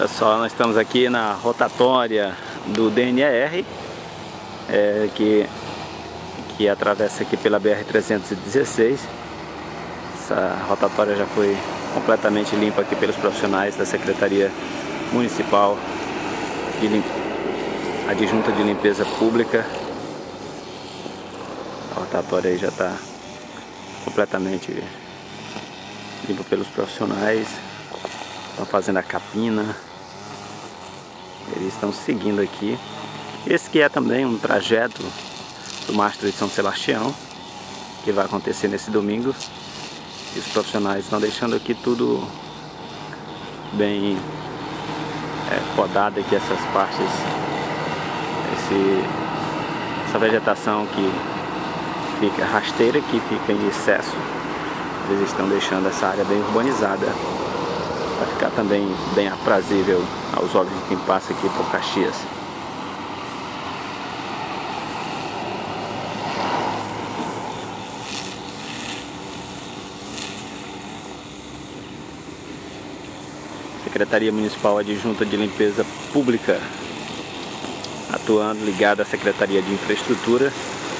Pessoal, nós estamos aqui na rotatória do DNR, que atravessa aqui pela BR-316. Essa rotatória já foi completamente limpa aqui pelos profissionais da Secretaria Municipal Adjunta de Limpeza Pública. A rotatória aí já está completamente limpa pelos profissionais. Estão fazendo a capina. Eles estão seguindo aqui. Esse que é também um trajeto do Mastro de São Sebastião, que vai acontecer nesse domingo. E os profissionais estão deixando aqui tudo bem podado aqui, essas partes, essa vegetação que fica rasteira, que fica em excesso. Eles estão deixando essa área bem urbanizada para ficar também bem aprazível aos olhos de quem passa aqui por Caxias. Secretaria Municipal Adjunta de Limpeza Pública, atuando, ligada à Secretaria de Infraestrutura,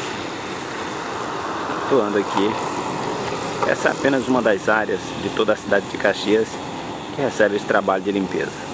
atuando aqui. Essa é apenas uma das áreas de toda a cidade de Caxias que recebe esse trabalho de limpeza.